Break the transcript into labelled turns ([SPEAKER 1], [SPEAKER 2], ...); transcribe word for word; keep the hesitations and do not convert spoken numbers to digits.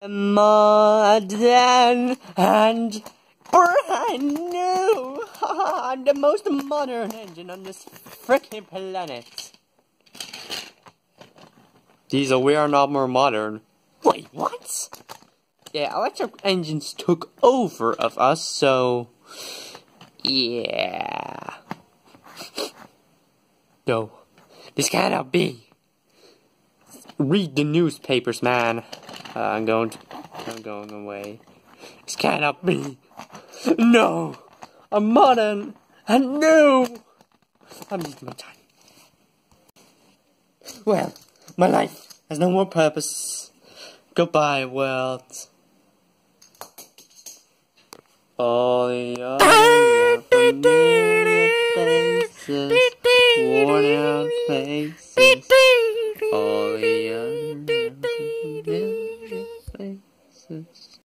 [SPEAKER 1] Modern and brand new! The most modern engine on this freaking planet. Diesel, we are not more modern. Wait, what? Yeah, electric engines took over of us, so... yeah... No, this cannot be. Read the newspapers, man. Uh, I'm going to, I'm going away. This cannot be. No, I'm modern and new. I'm using my time. Well, my life has no more purpose. Goodbye, world. All the other familiar faces, worn out faces. All the other familiar faces.